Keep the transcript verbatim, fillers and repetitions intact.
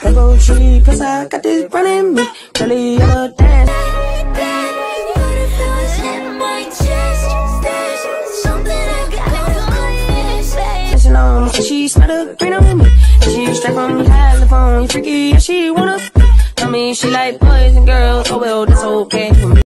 Purple tree, plus I got this running me. Really yellow dance. Dancing on me, she smell the green on me. She straight from California, freaky, yeah, she wanna. Tell me she like boys and girls, oh well, that's okay for me.